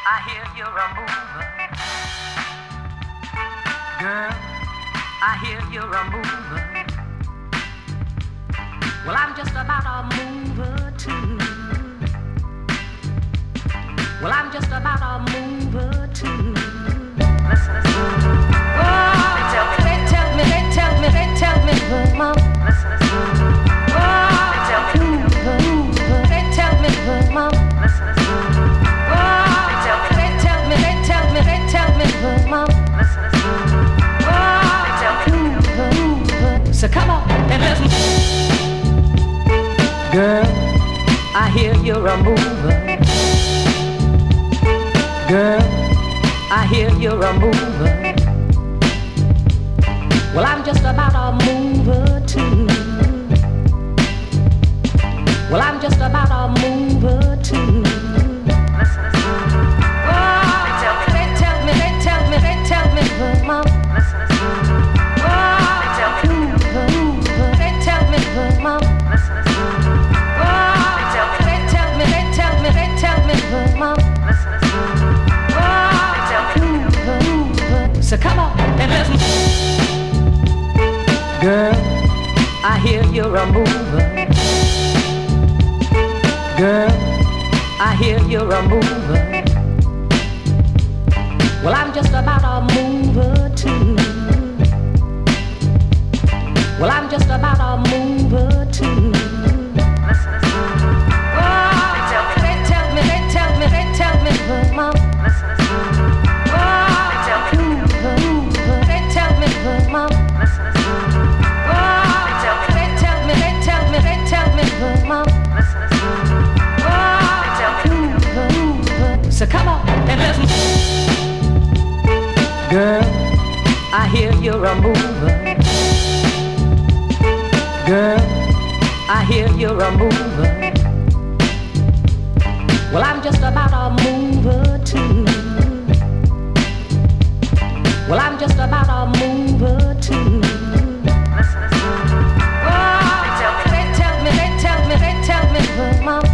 I hear you're a mover. Girl, I hear you're a mover. Well, I'm just about a mover too. Well, I'm just about a mover too. Listen, listen. Oh, they tell me, mom. Listen, listen. Oh, they tell me, mom. Listen, listen. Oh, they tell me, mom. Listen, listen. Oh, so come on and listen. Girl, I hear you're a mover. Girl, I hear you're a mover. Well, I'm just about a mover too. Well, I'm just about a mover too. Listen, listen. Oh, they tell me, mom. Listen, listen. Oh, they tell me, mom. Listen, listen. Oh, they tell me, mom. Listen, listen. Oh, so come on and listen. Girl, I hear you're a mover. Girl, I hear you're a mover. Well, I'm just about a mover too. Well, I'm just about a mover too. Listen, listen. Oh, they tell me, mom. Listen, listen. Oh, they tell me, mom. Listen, listen. Oh, they tell me, mom. Listen, listen. Oh, so come on and listen. Girl, I hear you're a mover. Girl, I hear you're a mover. Well, I'm just about a mover too. Well, I'm just about a mover too. Listen, listen. Oh, they tell me, mom.